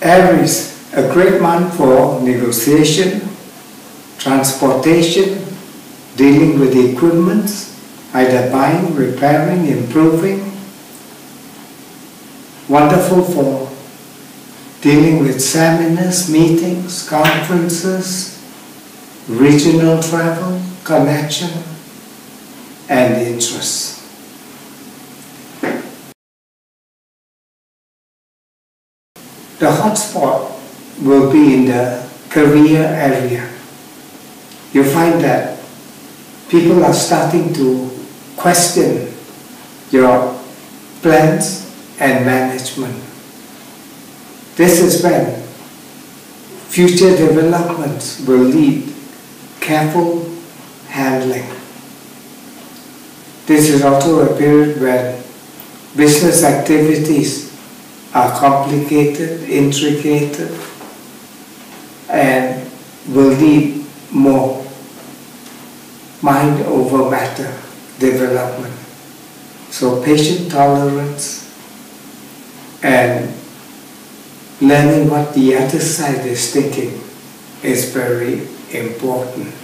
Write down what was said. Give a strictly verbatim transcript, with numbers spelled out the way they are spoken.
Aries, a great month for negotiation, transportation, dealing with equipment, either buying, repairing, improving. Wonderful for dealing with seminars, meetings, conferences, regional travel, connection, and interest. The hotspot will be in the career area. You find that people are starting to question your plans and management. This is when future developments will need careful handling. This is also a period when business activities are complicated, intricate, and will need more mind over matter development. So patient tolerance and learning what the other side is thinking is very important.